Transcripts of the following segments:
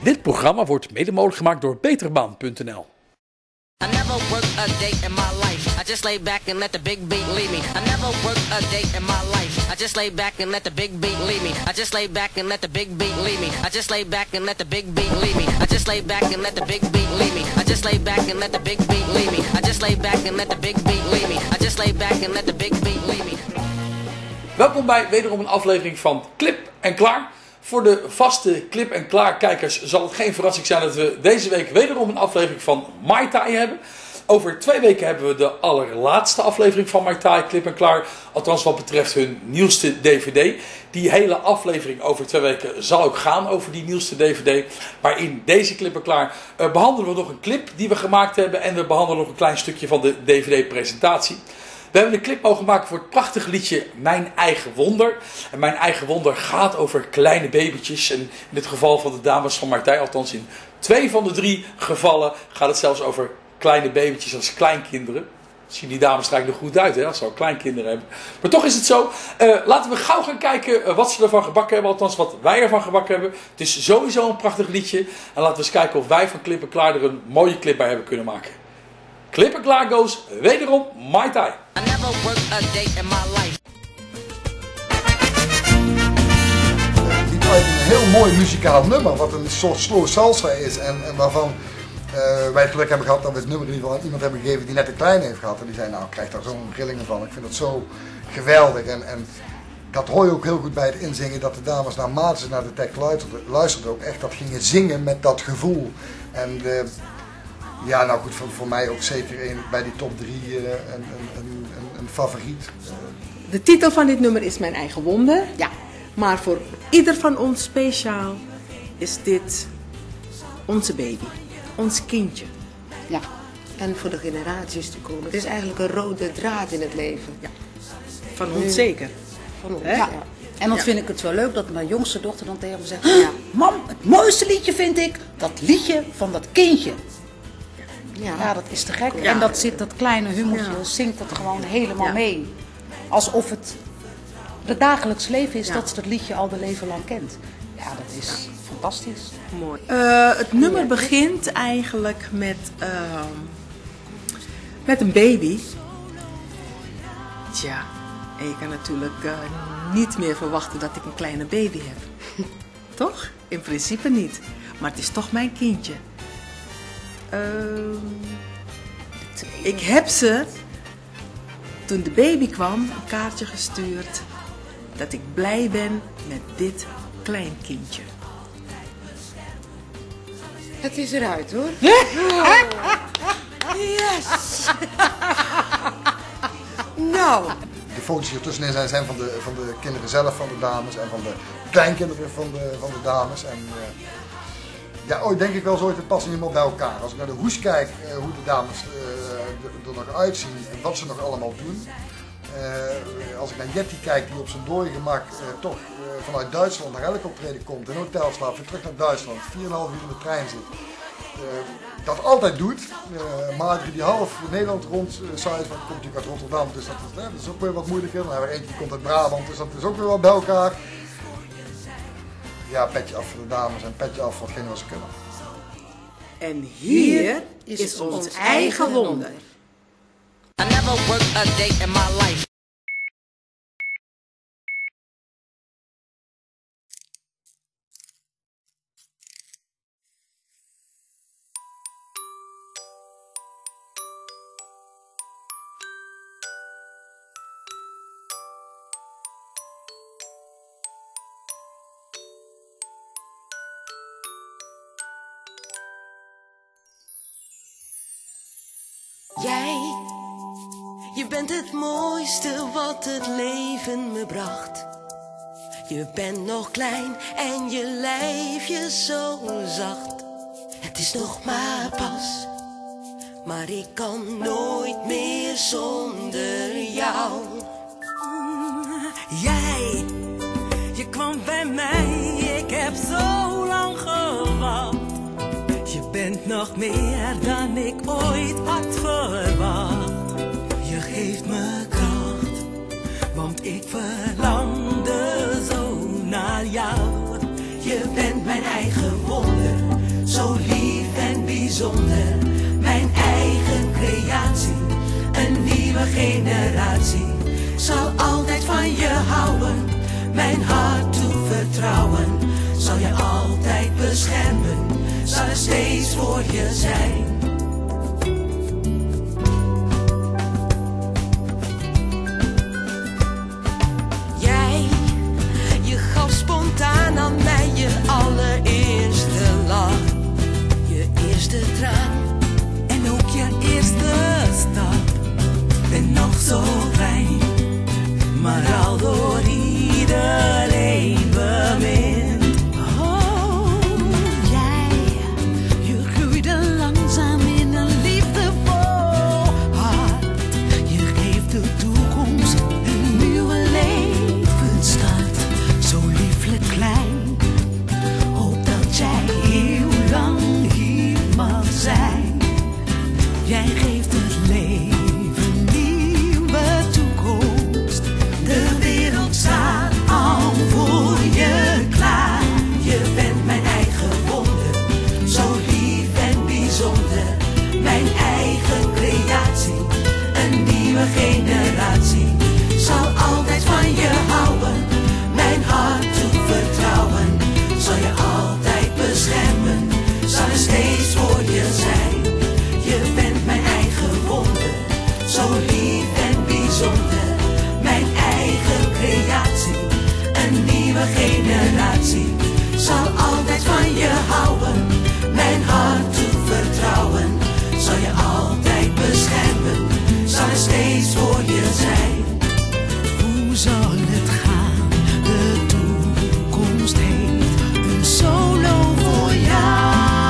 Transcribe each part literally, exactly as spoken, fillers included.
Dit programma wordt mede mogelijk gemaakt door beterbaan punt n l. I never worked a day in my life. I just lay back and let the big beat lead me. I never worked a day in my life. I just lay back and let the big beat lead me. I just lay back and let the big beat lead me. I just lay back and let the big beat lead me. I just lay back and let the big beat lead me. I just lay back and let the big beat lead me. I just lay back and let the big beat lead me. I just lay back and let the big beat lead me. Welkom bij wederom een aflevering van Klip en Klaar. Voor de vaste Klip en Klaar kijkers zal het geen verrassing zijn dat we deze week wederom een aflevering van Mai Tai hebben. Over twee weken hebben we de allerlaatste aflevering van Mai Tai, Klip en Klaar. Althans wat betreft hun nieuwste D V D. Die hele aflevering over twee weken zal ook gaan over die nieuwste D V D. Maar in deze Klip en Klaar uh, behandelen we nog een clip die we gemaakt hebben. En we behandelen nog een klein stukje van de D V D presentatie. We hebben een clip mogen maken voor het prachtige liedje Mijn Eigen Wonder. En Mijn Eigen Wonder gaat over kleine babytjes. En in het geval van de dames van Mai Tai, althans in twee van de drie gevallen, gaat het zelfs over kleine babytjes als kleinkinderen. Zien die dames er eigenlijk nog goed uit, hè, als ze al kleinkinderen hebben. Maar toch is het zo. Uh, laten we gauw gaan kijken uh, wat ze ervan gebakken hebben. Althans wat wij ervan gebakken hebben. Het is sowieso een prachtig liedje. En laten we eens kijken of wij van Klip en Klaar er een mooie clip bij hebben kunnen maken. Klip en Klaar goes wederom Mai Tai. I never worked a day in my life. Niet uit een heel mooi muzikaal nummer, wat een soort slow salsa is en, en waarvan uh, wij het geluk hebben gehad dat we het nummer in ieder geval aan iemand hebben gegeven die net een kleine heeft gehad. En die zei, nou ik krijg daar zo'n rillingen van, ik vind het zo geweldig. En, en dat hoor je ook heel goed bij het inzingen, dat de dames naarmate ze naar de tekst luisterden, luisterden ook echt dat gingen zingen met dat gevoel. En de, ja, nou goed, voor, voor mij ook zeker een, bij die top drie uh, een, een, een, een favoriet. De titel van dit nummer is Mijn Eigen Wonder. Ja. Maar voor ieder van ons speciaal is dit onze baby, ons kindje. Ja, en voor de generaties te komen. Het is eigenlijk een rode draad in het leven. Ja. Van ons nu, zeker. Van ons, ja. ja. En dan ja. vind ik het zo leuk dat mijn jongste dochter dan tegen me zegt, ja. Mam, het mooiste liedje vind ik dat liedje van dat kindje. Ja, ja dat is te gek. Ja. En dat zit, dat kleine humortje, ja. zingt dat gewoon helemaal ja. mee. Alsof het het dagelijks leven is, ja. dat ze dat liedje al de leven lang kent. Ja, dat is ja. fantastisch. Mooi. Uh, het nummer ja. begint eigenlijk met, uh, met een baby. Tja, en je kan natuurlijk uh, niet meer verwachten dat ik een kleine baby heb. Toch? In principe niet. Maar het is toch mijn kindje. Uh, ik heb ze, toen de baby kwam, een kaartje gestuurd dat ik blij ben met dit kleinkindje. Het is eruit hoor. Yes! Nou. De foto's die ertussenin zijn, zijn van de, van de kinderen zelf, van de dames en van de kleinkinderen van de, van de dames. En, uh, ja, ooit denk ik wel zo, het past niet helemaal bij elkaar. Als ik naar de hoes kijk, uh, hoe de dames uh, er nog uitzien en wat ze nog allemaal doen. Uh, als ik naar Jetty kijk, die op zijn dooi gemak uh, toch uh, vanuit Duitsland naar elk optreden komt, in een hotel slaapt, weer terug naar Duitsland, vier komma vijf uur in de trein zit. Uh, dat altijd doet. Uh, Madri die half Nederland rond uh, zei, van komt natuurlijk uit Rotterdam, dus dat is, uh, dat is ook weer wat moeilijker. Dan hebben we eentje die komt uit Brabant, dus dat is ook weer wat bij elkaar. Ja, petje af voor de dames en petje af voor hetgeen wat ze kunnen. En hier is, is ons, ons eigen wonder. I never worked a day in my life. Jij, je bent het mooiste wat het leven me bracht. Je bent nog klein en je lijfje zo zacht. Het is nog maar pas, maar ik kan nooit meer zonder jou. Jij, je kwam bij mij, ik heb zo lang gewacht. Je bent nog meer dan ik ooit had verwacht. Je geeft me kracht, want ik verlangde zo naar jou. Je bent mijn eigen wonder, zo lief en bijzonder. Mijn eigen creatie, een nieuwe generatie. Zal altijd van je houden, mijn hart toevertrouwen. Zal je altijd beschermen, zal er steeds voor je zijn. Jij, je gaf spontaan aan mij je allereerste lach. Je eerste traan en ook je eerste stap. Ben nog zo klein, maar al door iedereen bemind. Oh, jij, je groeide langzaam in een liefdevol hart. Je geeft de toekomst een nieuwe levensstart. Zo lieflijk klein, hoop dat jij heel lang hier mag zijn. Jij geeft het leven nieuwe toekomst. De wereld staat al voor je klaar. Je bent mijn eigen wonder, zo lief en bijzonder. Mijn eigen creatie, een nieuwe generatie. Zal altijd van je houden, mijn hart toevertrouwen. Zal je altijd beschermen, zal er steeds voor je zijn. Je bent mijn eigen wonder, zo lief en bijzonder. Mijn eigen creatie, een nieuwe generatie. Zal altijd van je houden, mijn hart toevertrouwen. Zal je altijd beschermen, zal er steeds voor je zijn. Hoe zal het gaan? De toekomst heeft een solo voor jou.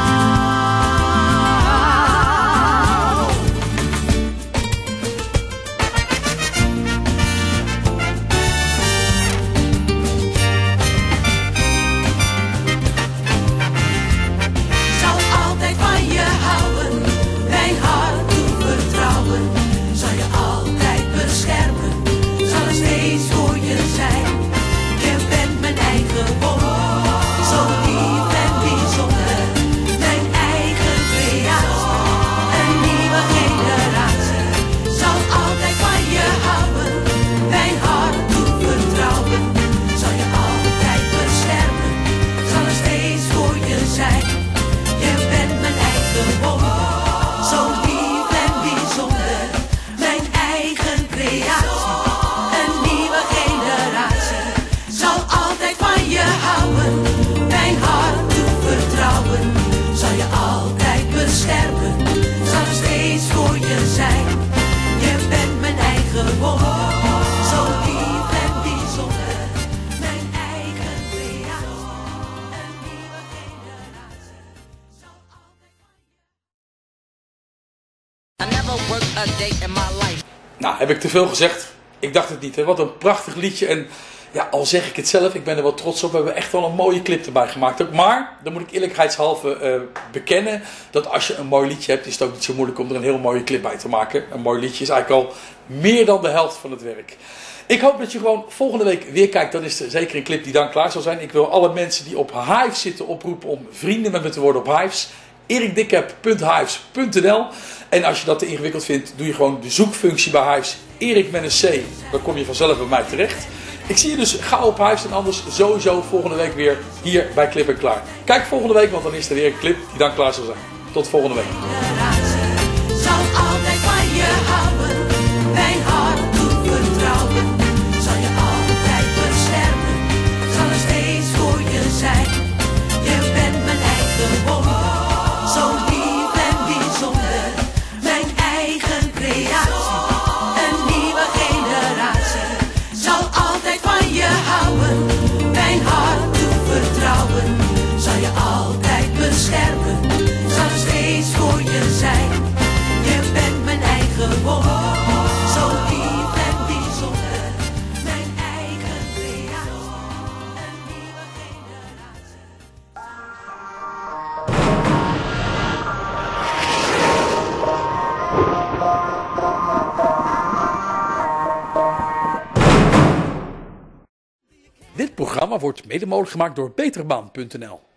Zal altijd van je houden, mijn hart toevertrouwen. Zal je altijd beschermen, zal er steeds voor je zijn. Je bent mijn eigen wonder, zo lief en bijzonder. Mijn eigen creatie, een nieuwe generatie. Zal altijd van je houden, mijn hart toevertrouwen. Zal je altijd beschermen, zal er steeds voor je zijn. Je bent mijn eigen wonder, zo lief en bijzonder. Mijn eigen creatie, een nieuwe generatie. Zal altijd van je houden, mijn hart toevertrouwen. Zal je altijd beschermen, zal er steeds voor je zijn. Je bent mijn eigen wonder, zo lief en bijzonder. Mijn eigen creatie, een nieuwe generatie. I never worked a day in my life. Nou, heb ik te veel gezegd? Ik dacht het niet. Hè? Wat een prachtig liedje. En ja, al zeg ik het zelf, ik ben er wel trots op. We hebben echt wel een mooie clip erbij gemaakt ook. Maar, dan moet ik eerlijkheidshalve uh, bekennen, dat als je een mooi liedje hebt, is het ook niet zo moeilijk om er een heel mooie clip bij te maken. Een mooi liedje is eigenlijk al meer dan de helft van het werk. Ik hoop dat je gewoon volgende week weer kijkt. Dat is zeker een clip die dan klaar zal zijn. Ik wil alle mensen die op Hives zitten oproepen om vrienden met me te worden op Hives. erik dikkep punt hives punt n l. En als je dat te ingewikkeld vindt, doe je gewoon de zoekfunctie bij Hives. Erik met een C. Dan kom je vanzelf bij mij terecht. Ik zie je dus gauw op Hives en anders sowieso volgende week weer hier bij Clip en Klaar. Kijk volgende week, want dan is er weer een clip die dan klaar zal zijn. Tot volgende week. Zal altijd van je houden, mijn hart toevertrouwen. Zal je altijd beschermen, zal er steeds voor je zijn. Je bent mijn eigen wonder, zo lief en bijzonder. Mijn eigen creatie, een nieuwe generatie. Zal altijd van je houden, mijn hart toevertrouwen. Zal je altijd beschermen, zal er steeds voor je zijn. Je bent mijn eigen wonder, zo lief en bijzonder. Mijn eigen creatie, een nieuwe generatie. Dit programma wordt mede mogelijk gemaakt door beterbaan punt n l.